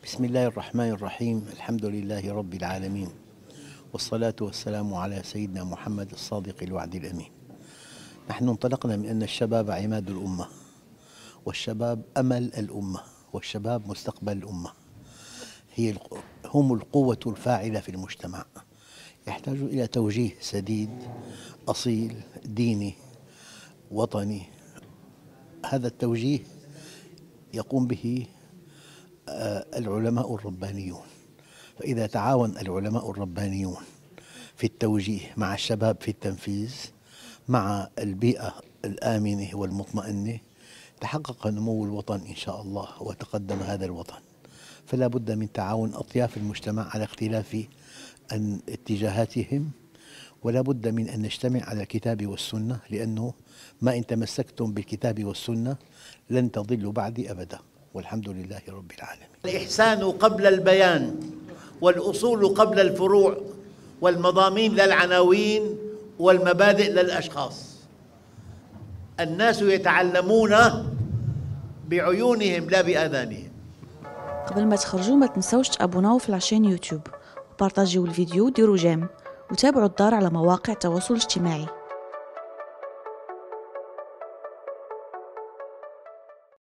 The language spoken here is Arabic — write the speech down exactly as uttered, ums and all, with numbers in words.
بسم الله الرحمن الرحيم. الحمد لله رب العالمين، والصلاة والسلام على سيدنا محمد الصادق الوعد الأمين. نحن انطلقنا من أن الشباب عماد الأمة، والشباب أمل الأمة، والشباب مستقبل الأمة. هي هم القوة الفاعلة في المجتمع، يحتاج إلى توجيه سديد أصيل ديني وطني. هذا التوجيه يقوم به العلماء الربانيون. فإذا تعاون العلماء الربانيون في التوجيه مع الشباب في التنفيذ مع البيئة الآمنة والمطمئنة، تحقق نمو الوطن إن شاء الله وتقدم هذا الوطن. فلا بد من تعاون أطياف المجتمع على اختلاف اتجاهاتهم، ولا بد من أن نجتمع على الكتاب والسنة، لأنه ما إن تمسكتم بالكتاب والسنة لن تضلوا بعدي أبدا، والحمد لله رب العالمين. الإحسان قبل البيان، والأصول قبل الفروع، والمضامين للعناوين، والمبادئ للأشخاص. الناس يتعلمون بعيونهم لا بآذانهم. قبل ما تخرجوا ما تنسوش تابوناو في العشان يوتيوب، وبارطاجيو الفيديو وديروا جيم، وتابعوا الدار على مواقع التواصل الاجتماعي.